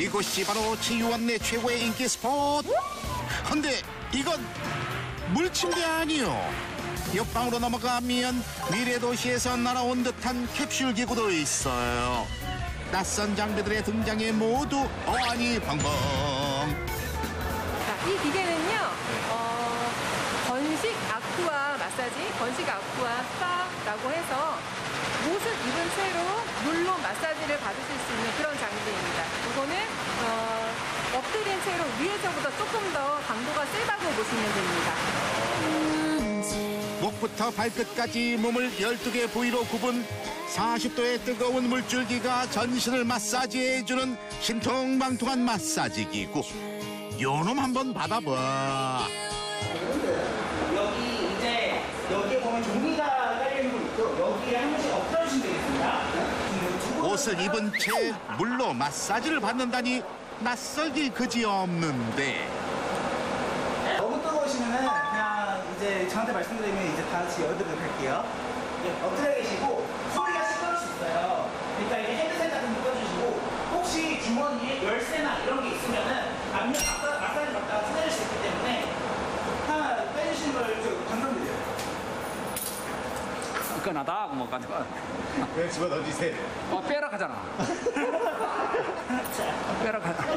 이곳이 바로 치유원 내 최고의 인기 스포트. 근데 이건 물침대 아니요. 옆방으로 넘어가면 미래 도시에서 날아온 듯한 캡슐 기구도 있어요. 낯선 장비들의 등장에 모두 어안이 벙벙. 자, 이 기계는요, 건식 아쿠아 마사지, 건식 아쿠아 스파라고 해서 옷을 입은 채로 물로 마사지를 받으실 수 있는 그런 장비입니다. 이거는 엎드린 채로 위에서보다 조금 더 강도가 세다고 보시면 됩니다. 목부터 발끝까지 몸을 12개 부위로 구분 40도의 뜨거운 물줄기가 전신을 마사지해주는 신통방통한 마사지 기구. 요놈 한번 받아봐. 여기 이제 여기에 보면 종이가 깔려있는 거 있고 여기에 한 번씩 엎드려주시면 되겠습니다. 옷을 입은 채 물로 마사지를 받는다니 낯설기 그지없는데. 너무 뜨거우시면은 그냥 이제 저한테 말씀드리면 이제 다 같이 열어드리도록 할게요. 엎드려 계시고 소리가 시끄러울 수 있어요. 그러니까 이게 헤드셋 같은 거 껴주시고 혹시 주머니에 열쇠나 이런 게 있으면은 압력 마사지 받다가 찢어질 수 있기 때문에 하나 빼주시는 걸 좀 강조드려요. 시원하다 뭐 가지고 왜 집어넣어주세요? 빼라 하잖아. 빼라 하잖아.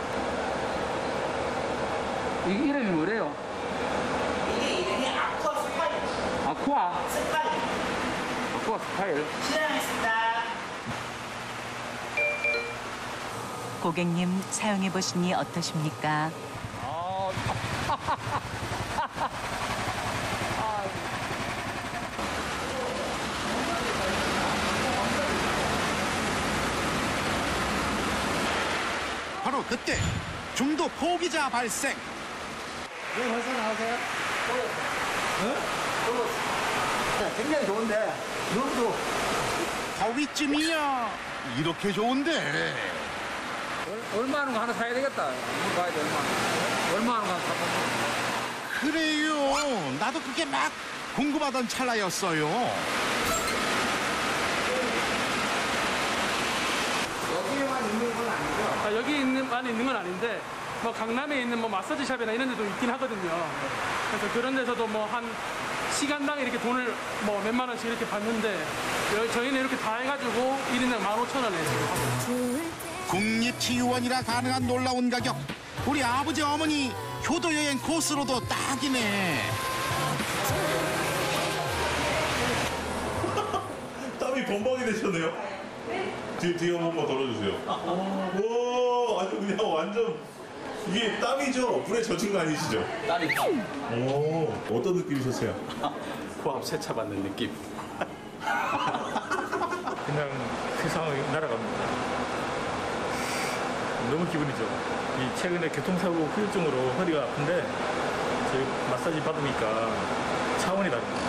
이 이름이 뭐래요? 이게 이름이 아쿠아 스파일. 아쿠아 스파일. 아쿠아 스타일. 실행하겠습니다. 고객님 사용해 보시니 어떠십니까? 바로 그때 중도 포기자 발생. 왜 벌써 나오세요? 네, 굉장히 좋은데 눈도 더위쯤이야. 이렇게 좋은데. 얼마 하는 거 하나 사야 되겠다. 이거 봐야 돼 얼마 하는 거 하나 사야 그래요. 나도 그게 막 궁금하던 찰나였어요. 여기에만 있는 건 아니죠? 여기 안에 있는 건 아닌데 뭐 강남에 있는 뭐 마사지 샵이나 이런 데도 있긴 하거든요. 그래서 그런 데서도 뭐 한 시간당에 이렇게 돈을 뭐 몇만 원씩 이렇게 받는데 저희는 이렇게 다 해가지고 1인당 15,000원에 지금 하고. 국립치유원이라 가능한 놀라운 가격. 우리 아버지 어머니 효도여행 코스로도 딱이네. 땀이 범벅이 되셨네요. 뒤에 한 번만 덜어주세요. 와, 아주 그냥 완전 이게 땀이죠? 물에 젖은 거 아니시죠? 땀이 오, 어떤 느낌이셨어요? 고압 세차 받는 느낌. 그냥 세상이 날아갑니다. 너무 기분이 좋아. 이 최근에 교통사고 후유증으로 허리가 아픈데 저희 마사지 받으니까 차원이 다릅니다.